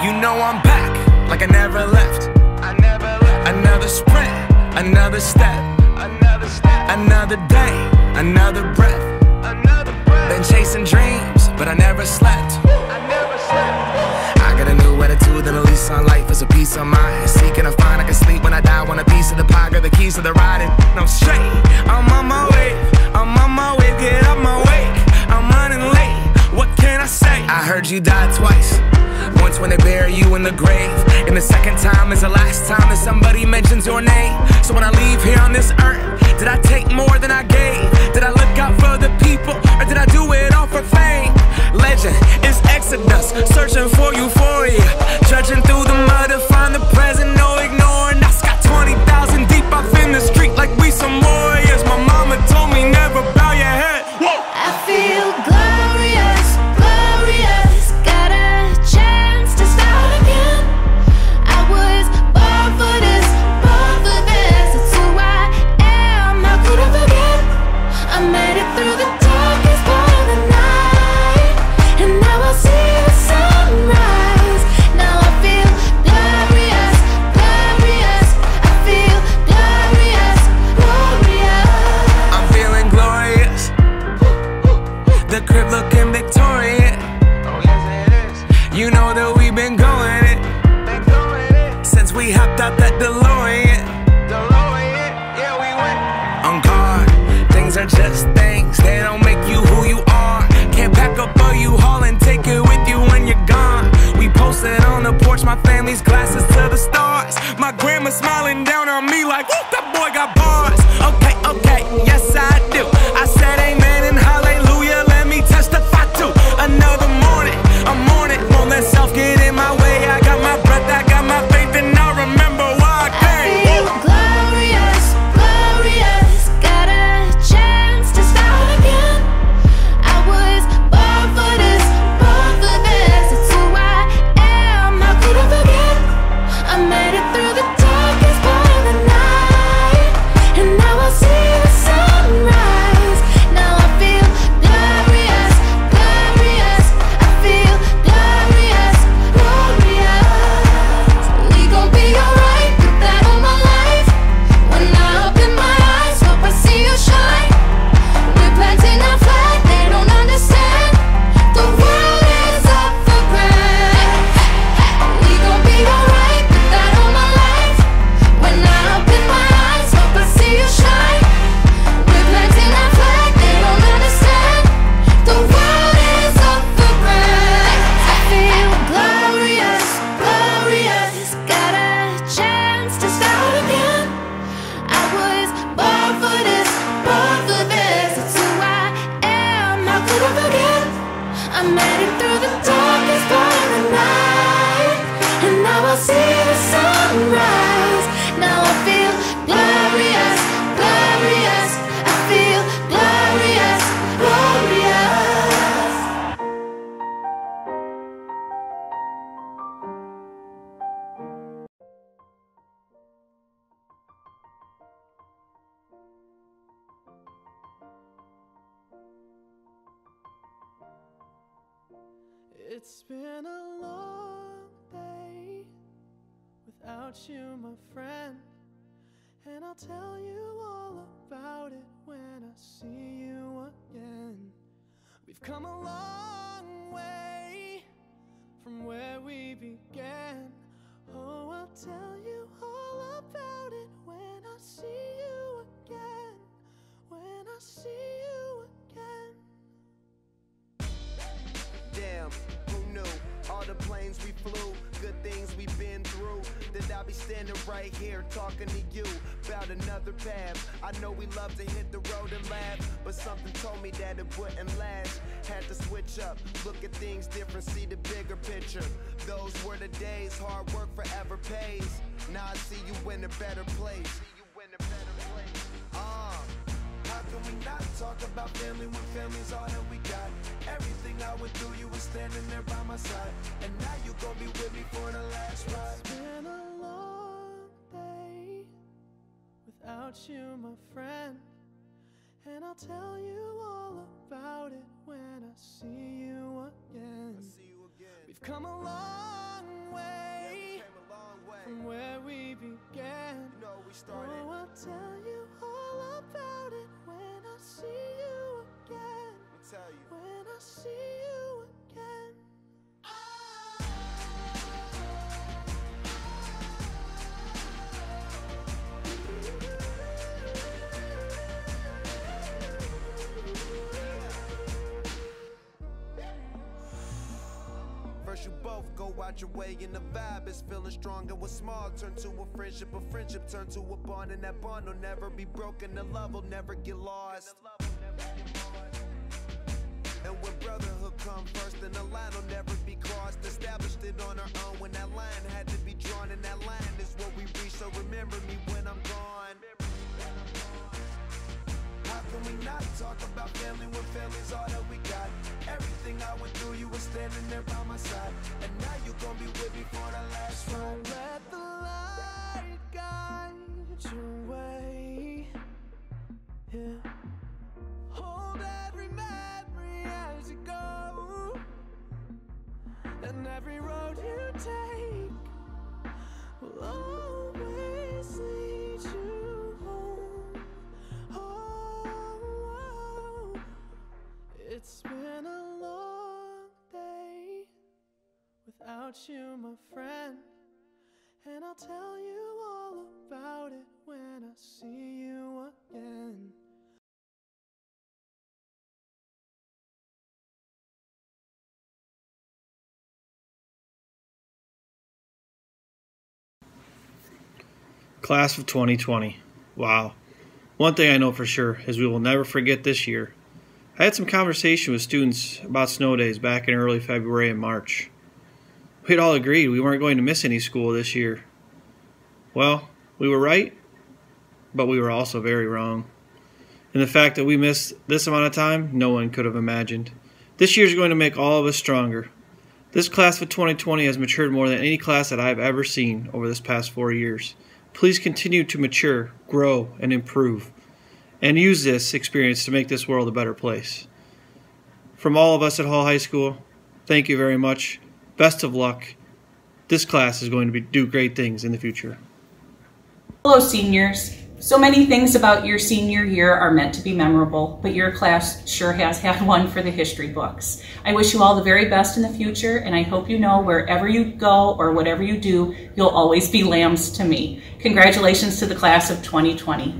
You know I'm back, like I never left. Another sprint, another step, another day, another breath. Been chasing dreams, but I never slept. I got a new attitude and a lease on life is a peace of mind. Seeking to find I can sleep when I die. Want a piece of the pie, got the keys to the ride. And I'm straight, I'm on my way. I'm on my way, get up my way. I'm running late, what can I say? I heard you died twice. Once when they bury you in the grave, and the second time is the last time that somebody mentions your name. So when I leave here on this earth, did I take more than I gave? Did I look out for the people, or did I do it all for fame? Legend is Exodus, searching for euphoria. Trudging through the mud to find the present, no ignoring. I got 20,000 deep off in the street like we some warriors. My mama told me never bow your head. Whoa. I feel glorious, glorious. Got a chance to start again. I was born for this, born for this. It's who I am, how could I forget? I made it through the darkest part of the night, and now I see the sunrise. Now I feel glorious, glorious. I feel glorious, glorious. I'm feeling glorious. The crib looking Victorian. Oh yes it is. You know that we've been going it since we hopped out that DeLorean. Yeah we went. On guard, things are just things. They don't make you who you are. Can't pack up a U-Haul and take it with you when you're gone. We posted on the porch, my family's glasses to the stars. My grandma smiling down on me like, whoop, that boy got bars. Okay, yes I do. I said amen and hallelujah. Let me testify to another morning. I'm on it, won't let self get in my way. I got my breath, I got my faith, and I remember why I I came. feel glorious, glorious. Got a chance to start again. I was born for this, born for this. It's who I am, how could I forget? I made it through the darkest part of the night, and now I see the sunrise. Now I feel glorious, glorious. I feel glorious, glorious. We gon' be alright, put that on my life. When I open my eyes, hope I see you shine. We're planting our flag, they don't understand. The world is up for grabs. We gon' be alright, put that on my life. When I open my eyes, hope I see you shine. We're planting our flag, they don't understand. The world is up for grabs. I feel glorious, glorious. Got a chance to start again. I was born for this, born for this. It's who I am, how could I forget? I made it through the darkest part of the night, and now I see the sunrise. Now I feel glorious, glorious. I feel glorious, glorious. It's been a long day without you, my friend, and I'll tell you all about it when I see you again. We've come a long way from where we began. Oh, I'll tell you all about it when I see you again. When I see you again. Damn, who knew? All the planes we flew, good things we've been through. That I'll be standing right here talking to you about another path. I know we love to hit the road and laugh, but something told me that it wouldn't last. Had to switch up, look at things different, see the bigger picture. Those were the days, hard work forever pays. Now I see you in a better place. How can we not talk about family when family's all that we got? Everything I went through, you were standing there by my side, and now you gon' be with me for the last ride. It's been a long day without you, my friend, and I'll tell you all about it when I see you again. We've come a long way from where we began. You know we started. Oh, I'll tell you all about it when I see you again. Let me tell you. When I see you again. First you both go out your way and the vibe is feeling strong, and what's small turn to a friendship turn to a bond, and that bond will never be broken, the love will never get lost. And when brotherhood come first, then the line will never be crossed. Established it on our own when that line had to be drawn, and that line is what we reach, so remember me when I'm gone. How can we not talk about family when family's all that we got? Everything I went through, you were standing there by my side, and now you gon' be with me for the last ride. Let the light guide your way. Yeah. Hold every memory as you go, and every road you take will always lead you home. Oh, it's been a long day without you, my friend, and I'll tell you all about it when I see you again. Class of 2020. Wow. One thing I know for sure is we will never forget this year. I had some conversation with students about snow days back in early February and March. We'd all agreed we weren't going to miss any school this year. Well, we were right, but we were also very wrong. And the fact that we missed this amount of time, no one could have imagined. This year is going to make all of us stronger. This class of 2020 has matured more than any class that I've ever seen over this past 4 years. Please continue to mature, grow, and improve, and use this experience to make this world a better place. From all of us at Hall High School, thank you very much. Best of luck. This class is going to do great things in the future. Hello, seniors. So many things about your senior year are meant to be memorable, but your class sure has had one for the history books. I wish you all the very best in the future, and I hope you know wherever you go or whatever you do, you'll always be lambs to me. Congratulations to the class of 2020.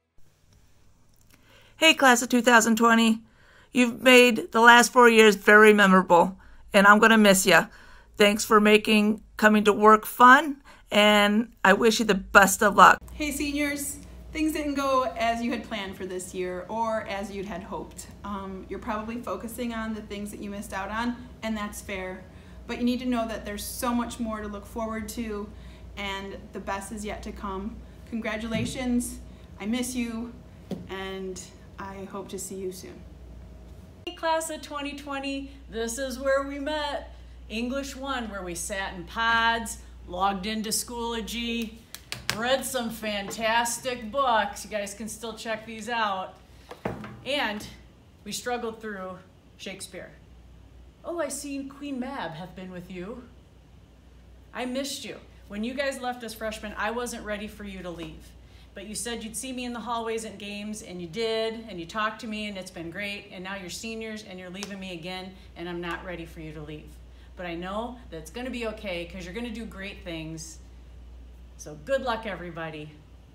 Hey, class of 2020. You've made the last 4 years very memorable, and I'm going to miss you. Thanks for making coming to work fun, and I wish you the best of luck. Hey seniors, things didn't go as you had planned for this year or as you'd had hoped. You're probably focusing on the things that you missed out on, and that's fair. But you need to know that there's so much more to look forward to, and the best is yet to come. Congratulations, I miss you, and I hope to see you soon. Hey class of 2020, this is where we met. English 1, where we sat in pods, logged into Schoology, read some fantastic books. You guys can still check these out. And we struggled through Shakespeare. Oh, I seen Queen Mab have been with you. I missed you. When you guys left as freshmen, I wasn't ready for you to leave. But you said you'd see me in the hallways at games, and you did, and you talked to me, and it's been great. And now you're seniors, and you're leaving me again, and I'm not ready for you to leave. But I know that it's gonna be okay because you're gonna do great things. So good luck, everybody.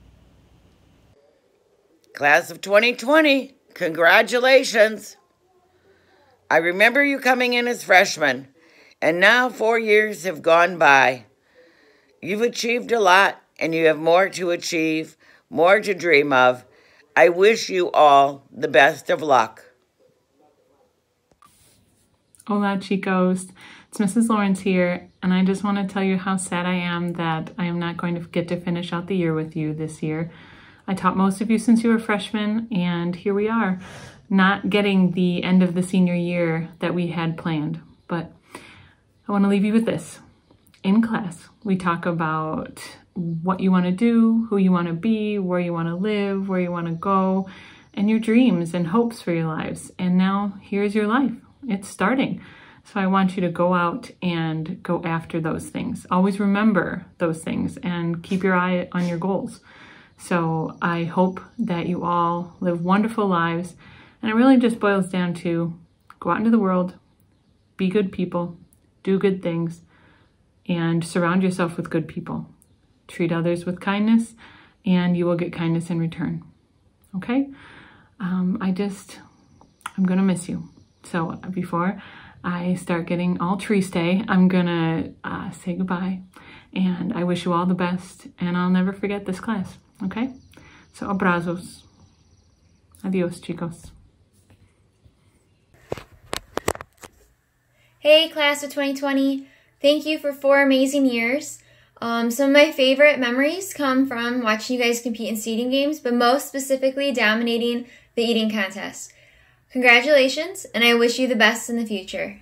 Class of 2020, congratulations. I remember you coming in as freshmen, and now 4 years have gone by. You've achieved a lot, and you have more to achieve, more to dream of. I wish you all the best of luck. Hola, chicos. It's Mrs. Lawrence here, and I just want to tell you how sad I am that I am not going to get to finish out the year with you this year. I taught most of you since you were freshmen, and here we are, not getting the end of the senior year that we had planned. But I want to leave you with this. In class, we talk about what you want to do, who you want to be, where you want to live, where you want to go, and your dreams and hopes for your lives. And now here's your life. It's starting. So I want you to go out and go after those things. Always remember those things and keep your eye on your goals. So I hope that you all live wonderful lives. And it really just boils down to go out into the world, be good people, do good things, and surround yourself with good people. Treat others with kindness, and you will get kindness in return. Okay? I'm going to miss you. So before I start getting all tree stay, I'm going to say goodbye. And I wish you all the best, and I'll never forget this class. Okay? So abrazos. Adios, chicos. Hey, class of 2020. Thank you for 4 amazing years. Some of my favorite memories come from watching you guys compete in seating games, but most specifically dominating the eating contest. Congratulations, and I wish you the best in the future.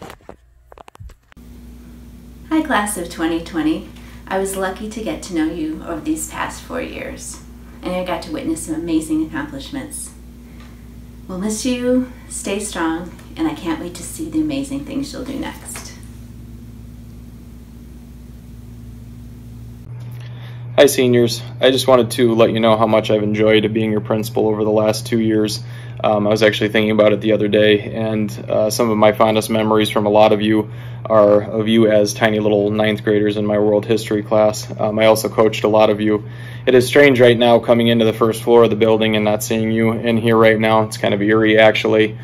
Hi, class of 2020. I was lucky to get to know you over these past 4 years, and I got to witness some amazing accomplishments. We'll miss you, stay strong, and I can't wait to see the amazing things you'll do next. Hi seniors, I just wanted to let you know how much I've enjoyed being your principal over the last 2 years. I was actually thinking about it the other day, and some of my fondest memories from a lot of you are of you as tiny little 9th graders in my world history class. I also coached a lot of you. It is strange right now coming into the first floor of the building and not seeing you in here right now. It's kind of eerie actually.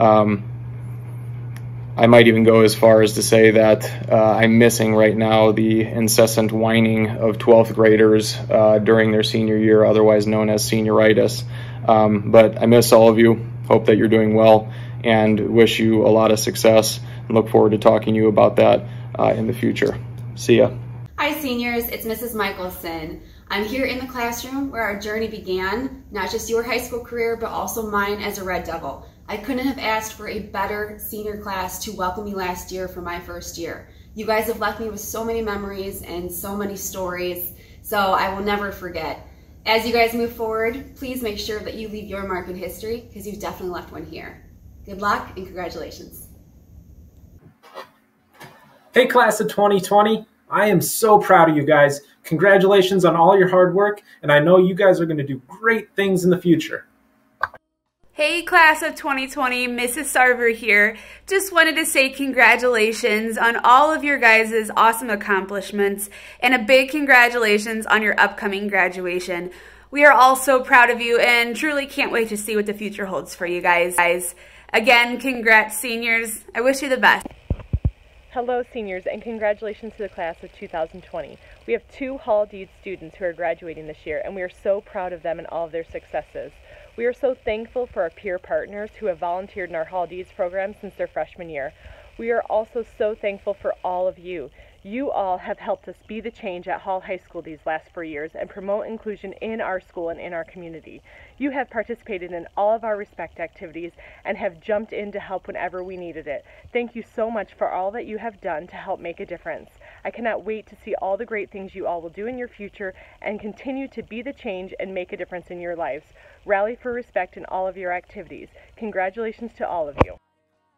I might even go as far as to say that I'm missing right now the incessant whining of 12th graders during their senior year, otherwise known as senioritis. But I miss all of you, hope that you're doing well, and wish you a lot of success, and look forward to talking to you about that in the future. See ya. Hi seniors, it's Mrs. Michelson. I'm here in the classroom where our journey began, not just your high school career, but also mine as a Red Devil. I couldn't have asked for a better senior class to welcome me last year for my first year. You guys have left me with so many memories and so many stories, so I will never forget. As you guys move forward, please make sure that you leave your mark in history, because you've definitely left one here. Good luck and congratulations. Hey class of 2020, I am so proud of you guys. Congratulations on all your hard work, and I know you guys are going to do great things in the future. Hey class of 2020, Mrs. Sarver here. Just wanted to say congratulations on all of your guys' awesome accomplishments, and a big congratulations on your upcoming graduation. We are all so proud of you and truly can't wait to see what the future holds for you guys. Again, congrats seniors. I wish you the best. Hello seniors, and congratulations to the class of 2020. We have 2 Hall Deed students who are graduating this year, and we are so proud of them and all of their successes. We are so thankful for our peer partners who have volunteered in our Hall Deeds program since their freshman year. We are also so thankful for all of you. You all have helped us be the change at Hall High School these last 4 years and promote inclusion in our school and in our community. You have participated in all of our Respect activities and have jumped in to help whenever we needed it. Thank you so much for all that you have done to help make a difference. I cannot wait to see all the great things you all will do in your future and continue to be the change and make a difference in your lives. Rally for respect in all of your activities. Congratulations to all of you.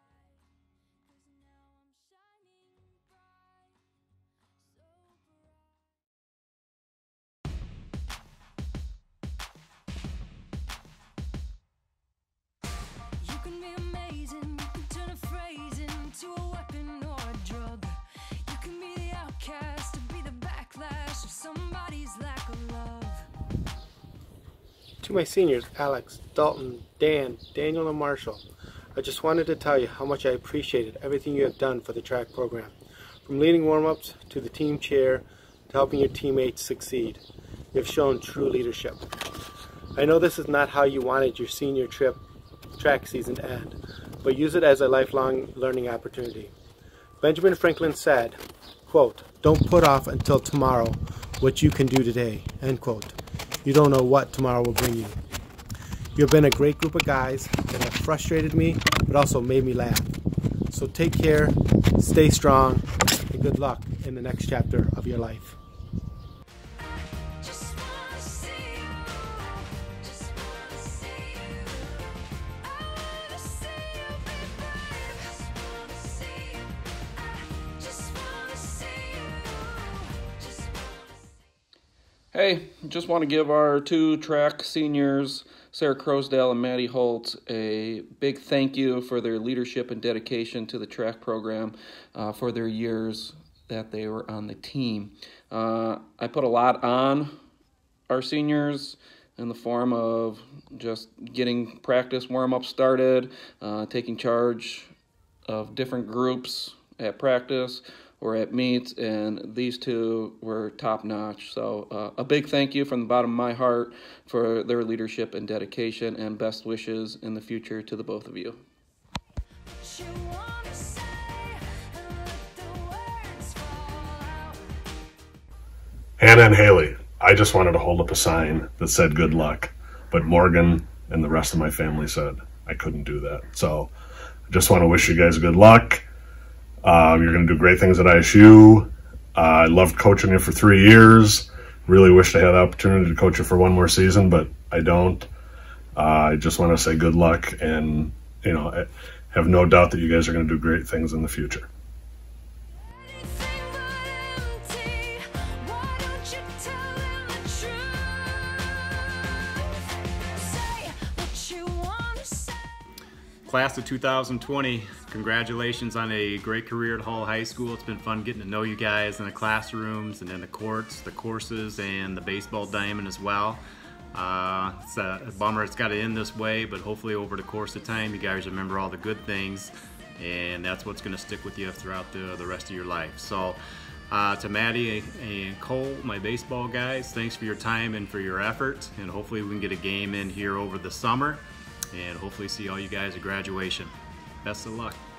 To my seniors, Alex, Dalton, Dan, Daniel, and Marshall, I just wanted to tell you how much I appreciated everything you have done for the track program. From leading warm-ups to the team chair to helping your teammates succeed. You have shown true leadership. I know this is not how you wanted your senior track season to end, but use it as a lifelong learning opportunity. Benjamin Franklin said, quote, "Don't put off until tomorrow what you can do today," end quote. You don't know what tomorrow will bring you. You have been a great group of guys that have frustrated me, but also made me laugh. So take care, stay strong, and good luck in the next chapter of your life. Hey, just want to give our 2 track seniors, Sarah Crosdale and Maddie Holt, a big thank you for their leadership and dedication to the track program for their years that they were on the team. I put a lot on our seniors in the form of just getting practice warm-up started, taking charge of different groups at practice or at meets, and these 2 were top-notch. So a big thank you from the bottom of my heart for their leadership and dedication, and best wishes in the future to the both of you. Hannah and Haley, I just wanted to hold up a sign that said good luck, but Morgan and the rest of my family said I couldn't do that. So I just want to wish you guys good luck. You're going to do great things at ISU. I loved coaching you for 3 years. Really wish I had the opportunity to coach you for 1 more season, but I don't. I just want to say good luck, and I have no doubt that you guys are going to do great things in the future. Class of 2020, congratulations on a great career at Hall High School. It's been fun getting to know you guys in the classrooms and in the courts, the courses, and the baseball diamond as well. It's a bummer it's got to end this way, but hopefully over the course of time you guys remember all the good things, and that's what's going to stick with you throughout the rest of your life. So to Maddie and Cole, my baseball guys, thanks for your time and for your effort, and hopefully we can get a game in here over the summer and hopefully see all you guys at graduation. Best of luck.